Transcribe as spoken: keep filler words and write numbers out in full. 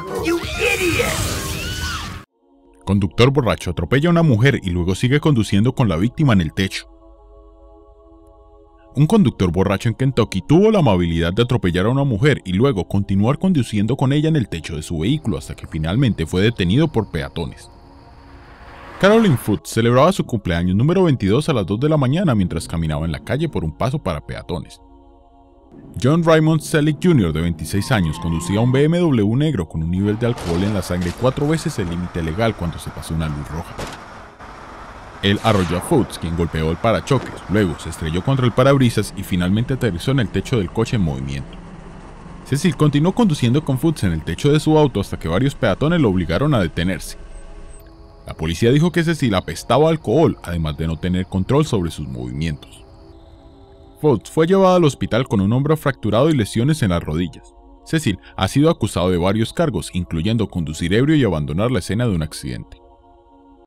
You idiot! Conductor borracho atropella a una mujer y luego sigue conduciendo con la víctima en el techo. Un conductor borracho en Kentucky tuvo la amabilidad de atropellar a una mujer y luego continuar conduciendo con ella en el techo de su vehículo hasta que finalmente fue detenido por peatones. Carolyn Foote celebraba su cumpleaños número veintidós a las dos de la mañana mientras caminaba en la calle por un paso para peatones. John Raymond Selig junior, de veintiséis años, conducía un B M W negro con un nivel de alcohol en la sangre cuatro veces el límite legal cuando se pasó una luz roja. Él arrolló a Foote, quien golpeó el parachoques, luego se estrelló contra el parabrisas y finalmente aterrizó en el techo del coche en movimiento. Cecil continuó conduciendo con Foote en el techo de su auto hasta que varios peatones lo obligaron a detenerse. La policía dijo que Cecil apestaba a alcohol, además de no tener control sobre sus movimientos. Foote fue llevado al hospital con un hombro fracturado y lesiones en las rodillas. Cecil ha sido acusado de varios cargos, incluyendo conducir ebrio y abandonar la escena de un accidente.